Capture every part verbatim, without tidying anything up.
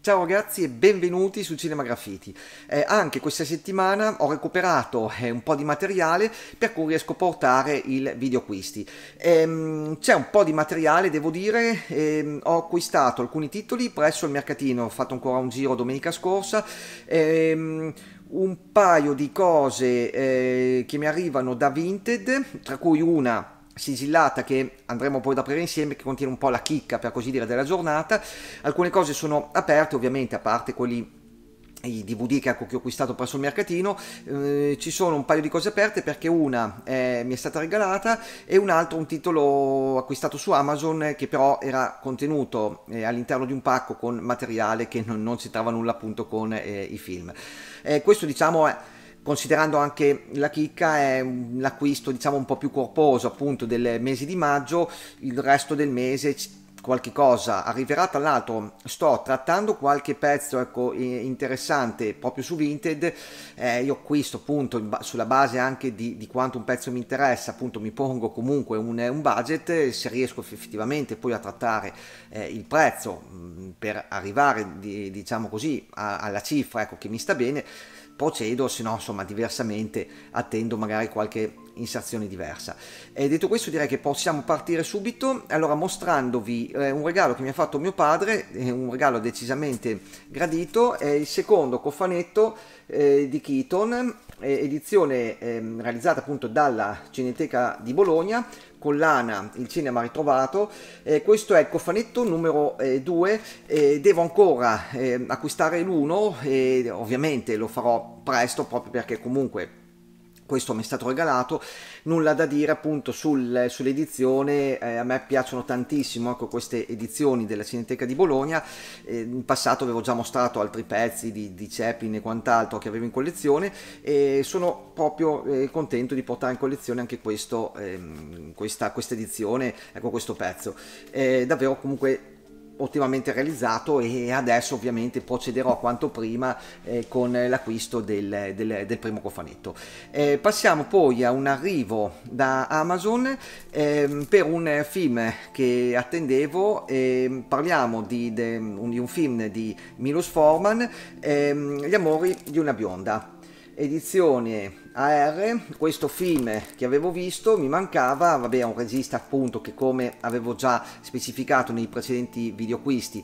Ciao ragazzi e benvenuti su Cinema Graffiti. Eh, anche questa settimana ho recuperato eh, un po' di materiale per cui riesco a portare il video acquisti. Ehm, c'è un po' di materiale, devo dire, ehm, ho acquistato alcuni titoli presso il mercatino, ho fatto ancora un giro domenica scorsa, ehm, un paio di cose eh, che mi arrivano da Vinted, tra cui una sigillata che andremo poi ad aprire insieme, che contiene un po' la chicca, per così dire, della giornata. Alcune cose sono aperte, ovviamente, a parte quelli i D V D che, che ho acquistato presso il mercatino. Eh, ci sono un paio di cose aperte perché una eh, mi è stata regalata e un altro un titolo acquistato su Amazon che però era contenuto eh, all'interno di un pacco con materiale che non, non c'entrava nulla appunto con eh, i film. Eh, questo diciamo è, considerando anche la chicca, è l'acquisto diciamo un po' più corposo appunto del mese di maggio. Il resto del mese qualche cosa arriverà. Tra l'altro sto trattando qualche pezzo ecco interessante proprio su Vinted. Eh, io acquisto appunto ba sulla base anche di, di quanto un pezzo mi interessa, appunto mi pongo comunque un, un budget. Se riesco effettivamente poi a trattare eh, il prezzo mh, per arrivare di, diciamo così a, alla cifra ecco che mi sta bene, procedo, se no insomma diversamente attendo magari qualche inserzione diversa. E detto questo direi che possiamo partire subito, allora mostrandovi eh, un regalo che mi ha fatto mio padre, eh, un regalo decisamente gradito. È il secondo cofanetto eh, di Keaton, eh, edizione eh, realizzata appunto dalla Cineteca di Bologna, collana Il Cinema Ritrovato. Eh, questo è il cofanetto numero due, eh, devo ancora eh, acquistare l'uno e ovviamente lo farò presto proprio perché comunque questo mi è stato regalato. Nulla da dire appunto sul, sull'edizione, eh, a me piacciono tantissimo ecco, queste edizioni della Cineteca di Bologna. Eh, in passato avevo già mostrato altri pezzi di, di Chaplin e quant'altro che avevo in collezione e sono proprio eh, contento di portare in collezione anche questo, ehm, questa, questa edizione, ecco questo pezzo. È davvero comunque ottimamente realizzato e adesso ovviamente procederò quanto prima eh, con l'acquisto del, del, del primo cofanetto. Eh, passiamo poi a un arrivo da Amazon eh, per un film che attendevo. Eh, parliamo di, de, un, di un film di Milos Forman, eh, Gli amori di una bionda, edizione A R. Questo film che avevo visto mi mancava, vabbè, è un regista appunto che, come avevo già specificato nei precedenti video acquisti,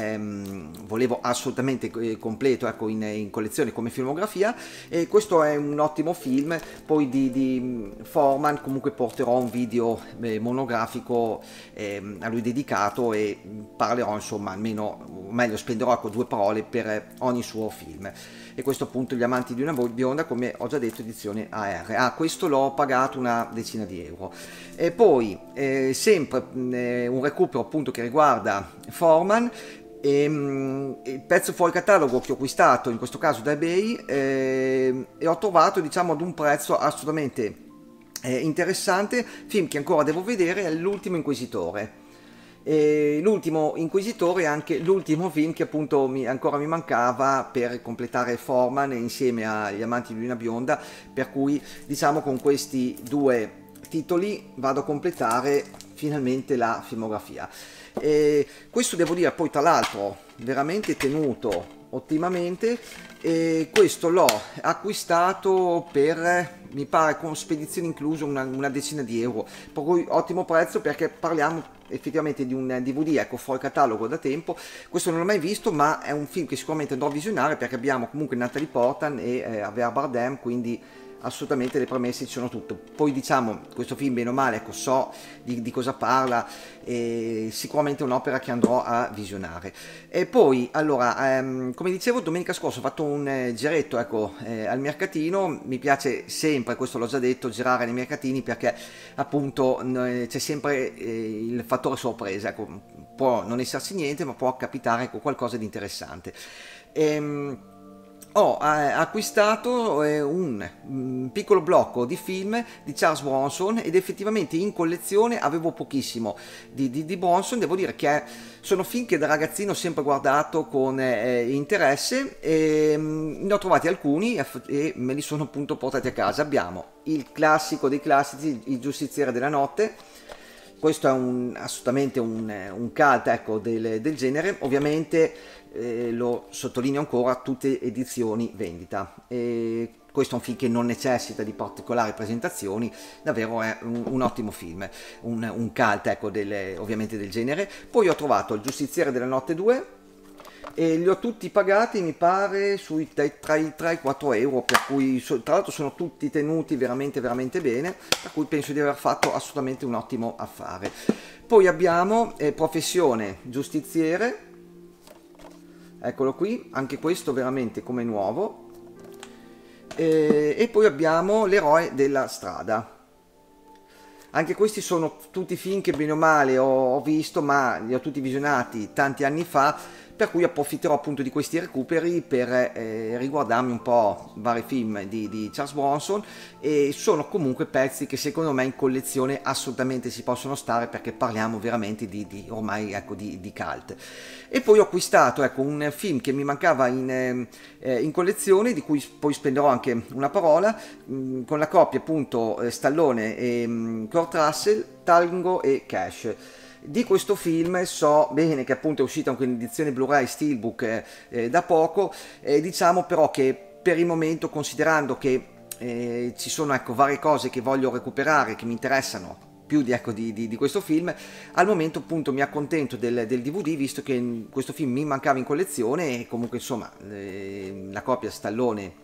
ehm, volevo assolutamente completo ecco in, in collezione come filmografia, e questo è un ottimo film. Poi di, di Forman comunque porterò un video eh, monografico eh, a lui dedicato e parlerò insomma almeno, o meglio spenderò ecco due parole per ogni suo film. E questo appunto Gli amanti di una bionda, come ho già detto, edizione A R. Ah, questo l'ho pagato una decina di euro. E poi eh, sempre eh, un recupero appunto che riguarda Forman. E, mh, il pezzo fuori catalogo che ho acquistato in questo caso da eBay eh, e ho trovato diciamo ad un prezzo assolutamente eh, interessante. Film che ancora devo vedere è L'ultimo inquisitore. L'ultimo inquisitore è anche l'ultimo film che appunto mi, ancora mi mancava per completare Forman insieme agli amanti di una bionda, per cui diciamo con questi due titoli vado a completare finalmente la filmografia. E questo devo dire poi tra l'altro veramente tenuto ottimamente, e questo l'ho acquistato per, mi pare con spedizione incluso, una, una decina di euro, per cui ottimo prezzo perché parliamo effettivamente di un D V D ecco fuori catalogo da tempo. Questo non l'ho mai visto, ma è un film che sicuramente andrò a visionare perché abbiamo comunque Natalie Portman e eh, Javier Bardem, quindi assolutamente le premesse ci sono tutte. Poi diciamo questo film bene o male ecco so di, di cosa parla e sicuramente è un'opera che andrò a visionare. E poi allora ehm, come dicevo domenica scorsa ho fatto un eh, giretto ecco eh, al mercatino. Mi piace sempre, questo l'ho già detto, girare nei mercatini perché appunto eh, c'è sempre eh, il fattore sorpresa ecco, può non esserci niente ma può capitare ecco, qualcosa di interessante. Ehm, Ho eh, acquistato eh, un, un piccolo blocco di film di Charles Bronson ed effettivamente in collezione avevo pochissimo di, di, di Bronson. Devo dire che sono film che da ragazzino ho sempre guardato con eh, interesse e mh, ne ho trovati alcuni e, e me li sono appunto portati a casa. Abbiamo il classico dei classici, Il giustiziere della notte, questo è un, assolutamente un, un cult, ecco, del, del genere. Ovviamente eh, lo sottolineo ancora, tutte edizioni vendita. E questo è un film che non necessita di particolari presentazioni, davvero è un, un ottimo film, un, un cult, ecco, del, ovviamente del genere. Poi ho trovato Il Giustiziere della Notte due e li ho tutti pagati, mi pare, sui, tra i tre e i quattro euro, per cui tra l'altro sono tutti tenuti veramente veramente bene, per cui penso di aver fatto assolutamente un ottimo affare. Poi abbiamo eh, Professione Giustiziere, eccolo qui, anche questo veramente come nuovo. E, e poi abbiamo L'Eroe della Strada. Anche questi sono tutti film che bene o male ho, ho visto, ma li ho tutti visionati tanti anni fa, per cui approfitterò appunto di questi recuperi per eh, riguardarmi un po' vari film di, di Charles Bronson, e sono comunque pezzi che secondo me in collezione assolutamente si possono stare, perché parliamo veramente di, di ormai, ecco, di, di cult. E poi ho acquistato, ecco, un film che mi mancava in, eh, in collezione, di cui poi spenderò anche una parola, mh, con la coppia appunto eh, Stallone e mh, Kurt Russell, Tango e Cash. Di questo film so bene che appunto è uscita anche in edizione Blu-ray Steelbook eh, eh, da poco, eh, diciamo però che per il momento, considerando che eh, ci sono, ecco, varie cose che voglio recuperare, che mi interessano più di, ecco, di, di, di questo film, al momento appunto mi accontento del, del D V D, visto che questo film mi mancava in collezione, e comunque insomma eh, la coppia Stallone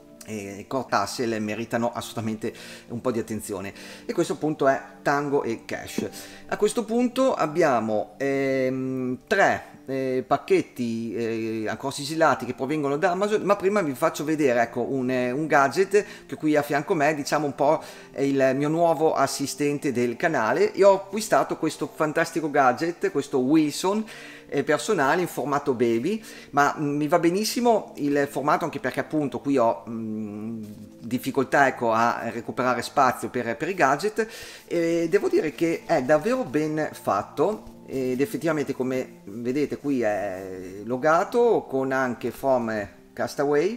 e Kurt Russell meritano assolutamente un po' di attenzione, e questo appunto è Tango e Cash. A questo punto abbiamo ehm, tre eh, pacchetti eh, ancora sigillati che provengono da Amazon, ma prima vi faccio vedere, ecco, un, eh, un gadget che qui a fianco a me, diciamo un po' è il mio nuovo assistente del canale. Io ho acquistato questo fantastico gadget, questo Wilson personale in formato baby, ma mh, mi va benissimo il formato, anche perché appunto qui ho mh, difficoltà, ecco, a recuperare spazio per, per i gadget, e devo dire che è davvero ben fatto, ed effettivamente, come vedete, qui è logato con anche From Castaway,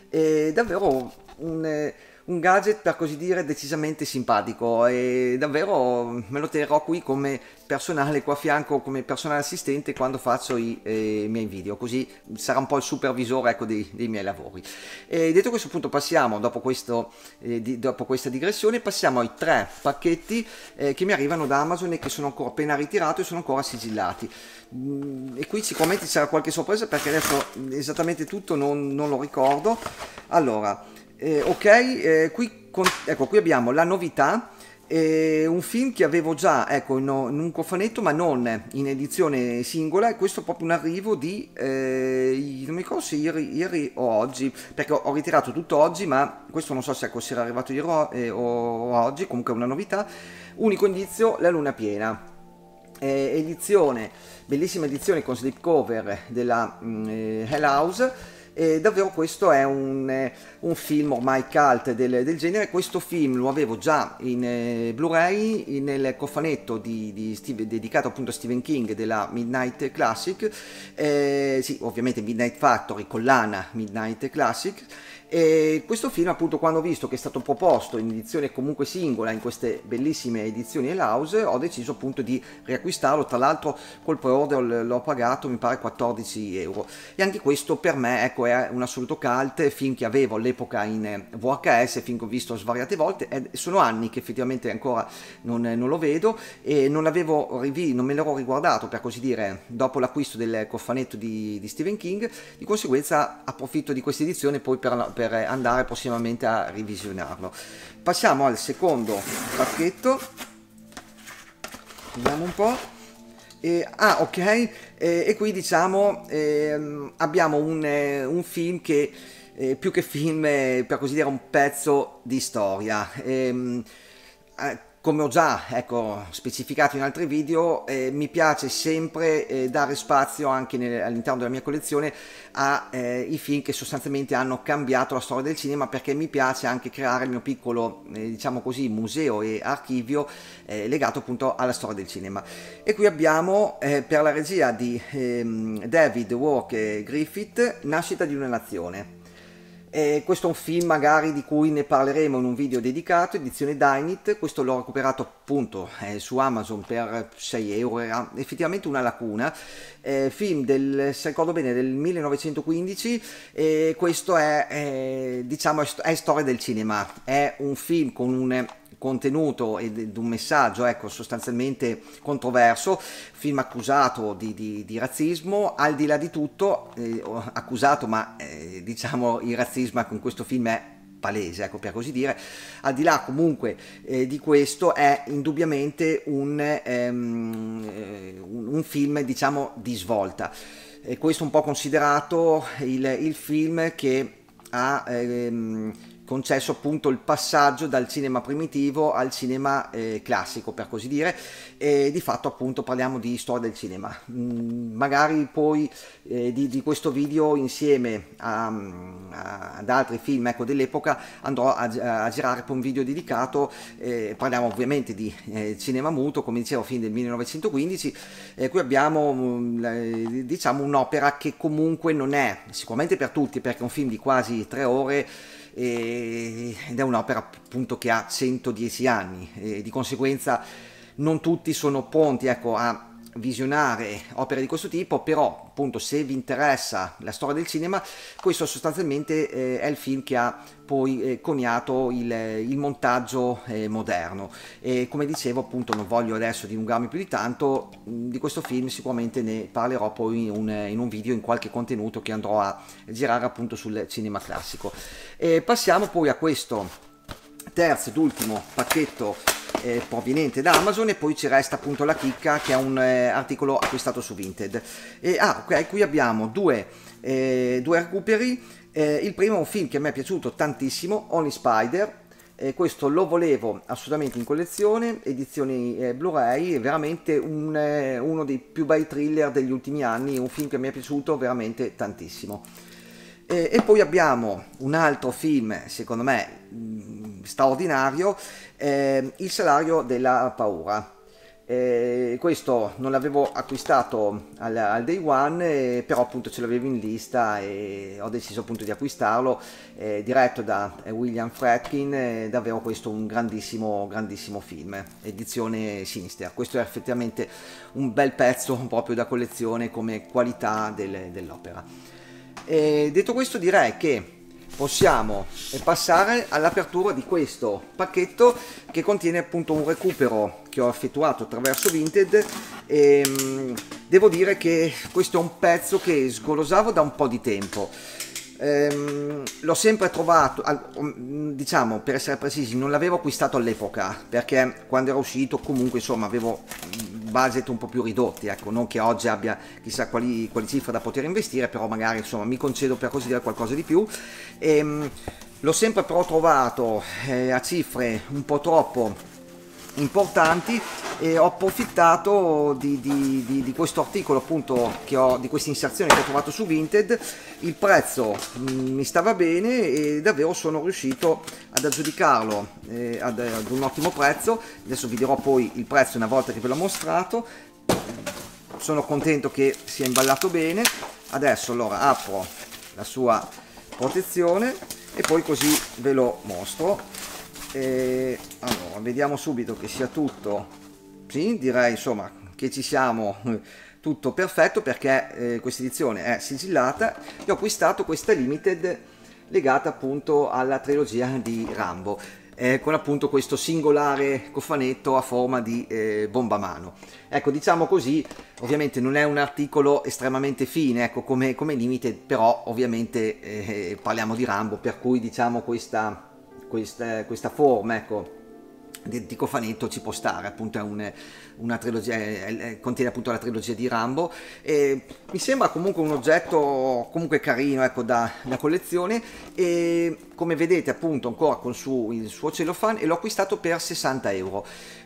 è davvero un un gadget, per così dire, decisamente simpatico, e davvero me lo terrò qui come personale, qua a fianco, come personale assistente quando faccio i eh, miei video, così sarà un po' il supervisore, ecco, dei, dei miei lavori. E detto questo, appunto, passiamo, dopo, questo, eh, di, dopo questa digressione, passiamo ai tre pacchetti eh, che mi arrivano da Amazon e che sono ancora appena ritirato e sono ancora sigillati. Mm, e qui sicuramente ci sarà qualche sorpresa, perché adesso esattamente tutto non, non lo ricordo. Allora, Eh, ok, eh, qui, con, ecco, qui abbiamo la novità, eh, un film che avevo già, ecco, in, in un cofanetto, ma non in edizione singola, e questo è proprio un arrivo di, eh, non mi ricordo se ieri, ieri o oggi, perché ho, ho ritirato tutto oggi, ma questo non so se, ecco, se era arrivato ieri o, eh, o oggi, comunque è una novità. Unico indizio, La luna piena. Eh, edizione, bellissima edizione con slipcover della mm, eh, Hell House. E davvero questo è un, eh, un film ormai cult del, del genere. Questo film lo avevo già in eh, Blu-ray nel cofanetto di, di Steve, dedicato appunto a Stephen King, della Midnight Classic, eh, sì, ovviamente Midnight Factory, collana Midnight Classic. E questo film, appunto, quando ho visto che è stato proposto in edizione comunque singola in queste bellissime edizioni Hell House, ho deciso appunto di riacquistarlo. Tra l'altro col pre-order l'ho pagato, mi pare, quattordici euro, e anche questo per me, ecco, è un assoluto cult, film che avevo all'epoca in V H S, film che ho visto svariate volte, e sono anni che effettivamente ancora non, non lo vedo, e non l'avevo rivi, non me l'ero riguardato, per così dire, dopo l'acquisto del cofanetto di, di Stephen King. Di conseguenza approfitto di questa edizione poi per per andare prossimamente a revisionarlo. Passiamo al secondo pacchetto, vediamo un po'. E, ah, ok, e, e qui diciamo eh, abbiamo un, eh, un film che eh, più che film, eh, per così dire, un pezzo di storia. E, eh, come ho già, ecco, specificato in altri video, eh, mi piace sempre eh, dare spazio anche all'interno della mia collezione ai eh, film che sostanzialmente hanno cambiato la storia del cinema, perché mi piace anche creare il mio piccolo, eh, diciamo così, museo e archivio eh, legato appunto alla storia del cinema. E qui abbiamo eh, per la regia di ehm, David Wark Griffith, Nascita di una nazione. E questo è un film magari di cui ne parleremo in un video dedicato, edizione Dynit. Questo l'ho recuperato appunto eh, su Amazon per sei euro, era effettivamente una lacuna. Eh, film del, se ricordo bene, del millenovecentoquindici, e questo è, eh, diciamo, è storia del cinema. È un film con un contenuto ed un messaggio, ecco, sostanzialmente controverso, film accusato di, di, di razzismo. Al di là di tutto, eh, accusato, ma eh, diciamo il razzismo con questo film è palese, ecco, per così dire. Al di là comunque eh, di questo, è indubbiamente un, ehm, un, un film, diciamo, di svolta. E questo un po' considerato il, il film che ha ehm, concesso appunto il passaggio dal cinema primitivo al cinema eh, classico, per così dire, e di fatto appunto parliamo di storia del cinema. Mm, magari poi eh, di, di questo video, insieme a, a, ad altri film, ecco, dell'epoca, andrò a, a girare poi un video dedicato. Eh, parliamo ovviamente di eh, cinema muto, come dicevo, film del millenovecentoquindici. Eh, qui abbiamo mm, diciamo un'opera che comunque non è sicuramente per tutti, perché è un film di quasi tre ore ed è un'opera appunto che ha centodieci anni, e di conseguenza non tutti sono pronti, ecco, a visionare opere di questo tipo. Però appunto, se vi interessa la storia del cinema, questo sostanzialmente eh, è il film che ha poi eh, coniato il, il montaggio eh, moderno. E come dicevo appunto, non voglio adesso dilungarmi più di tanto. Di questo film sicuramente ne parlerò poi in un, in un video, in qualche contenuto che andrò a girare appunto sul cinema classico. E passiamo poi a questo terzo ed ultimo pacchetto eh, proveniente da Amazon, e poi ci resta appunto la chicca, che è un eh, articolo acquistato su Vinted. E, ah, ok, qui abbiamo due, eh, due recuperi. Eh, il primo è un film che a me è piaciuto tantissimo, Only Spider. Eh, questo lo volevo assolutamente in collezione, edizioni eh, Blu-ray. È veramente un, eh, uno dei più bei thriller degli ultimi anni, un film che mi è piaciuto veramente tantissimo. Eh, e poi abbiamo un altro film, secondo me mh, straordinario, eh, Il salario della paura. Eh, questo non l'avevo acquistato al, al day one, eh, però appunto ce l'avevo in lista e ho deciso appunto di acquistarlo. Eh, diretto da eh, William Friedkin. Eh, davvero questo un grandissimo grandissimo film, edizione Sinister. Questo è effettivamente un bel pezzo proprio da collezione come qualità del, dell'opera. E detto questo, direi che possiamo passare all'apertura di questo pacchetto, che contiene appunto un recupero che ho effettuato attraverso Vinted. E mh, devo dire che questo è un pezzo che sgolosavo da un po' di tempo. Ehm, l'ho sempre trovato, diciamo, per essere precisi, non l'avevo acquistato all'epoca, perché quando era uscito comunque insomma avevo budget un po' più ridotti, ecco, non che oggi abbia chissà quali, quali cifre da poter investire, però magari insomma mi concedo, per così dire, qualcosa di più. Ehm, l'ho sempre però trovato eh, a cifre un po' troppo importanti, e ho approfittato di, di, di, di questo articolo appunto che ho, di questa inserzione che ho trovato su Vinted. Il prezzo mh, mi stava bene e davvero sono riuscito ad aggiudicarlo eh, ad, ad un ottimo prezzo. Adesso vi dirò poi il prezzo una volta che ve l'ho mostrato. Sono contento che sia imballato bene. Adesso allora apro la sua protezione e poi così ve lo mostro. E allora vediamo subito che sia tutto, sì, direi insomma che ci siamo, tutto perfetto, perché eh, questa edizione è sigillata e ho acquistato questa limited legata appunto alla trilogia di Rambo, eh, con appunto questo singolare cofanetto a forma di eh, bomba a mano. Ecco, diciamo così, ovviamente non è un articolo estremamente fine, ecco, come, come limited, però ovviamente eh, parliamo di Rambo, per cui diciamo questa Questa, questa forma, ecco, di, di cofanetto ci può stare. Appunto è un, una trilogia, è, contiene appunto la trilogia di Rambo, e mi sembra comunque un oggetto comunque carino, ecco, da, da collezione. E come vedete appunto ancora con su, il suo cellophane, e l'ho acquistato per sessanta euro.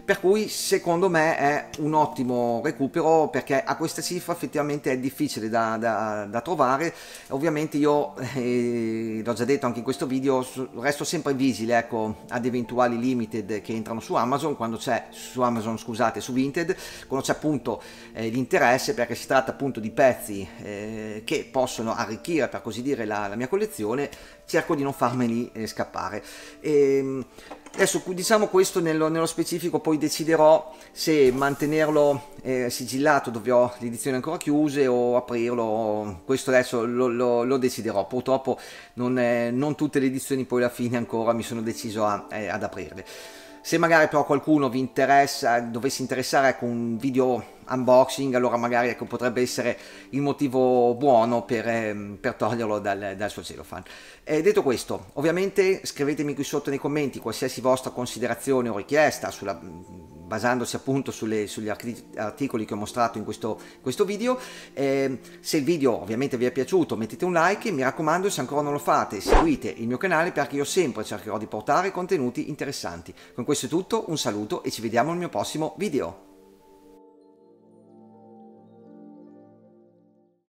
per cui secondo me è un ottimo recupero, perché a questa cifra effettivamente è difficile da, da, da trovare. Ovviamente io, eh, l'ho già detto anche in questo video, resto sempre vigile, ecco, ad eventuali limited che entrano su Amazon, quando c'è su Amazon, scusate, su Vinted, quando c'è appunto eh, l'interesse, perché si tratta appunto di pezzi eh, che possono arricchire, per così dire, la, la mia collezione. Cerco di non farmeli eh, scappare. E, adesso diciamo questo nello, nello specifico, poi deciderò se mantenerlo eh, sigillato dove ho le edizioni ancora chiuse o aprirlo. Questo adesso lo, lo, lo deciderò. Purtroppo non, eh, non tutte le edizioni poi alla fine ancora mi sono deciso a, eh, ad aprirle. Se magari però qualcuno vi interessa, dovesse interessare, ecco, un video unboxing, allora magari, ecco, potrebbe essere il motivo buono per, eh, per toglierlo dal, dal suo cellophane. E detto questo, ovviamente scrivetemi qui sotto nei commenti qualsiasi vostra considerazione o richiesta, sulla, basandosi appunto sulle, sugli articoli che ho mostrato in questo, questo video. Eh, se il video ovviamente vi è piaciuto, mettete un like, e mi raccomando, se ancora non lo fate, seguite il mio canale, perché io sempre cercherò di portare contenuti interessanti. Con questo è tutto, un saluto e ci vediamo al mio prossimo video.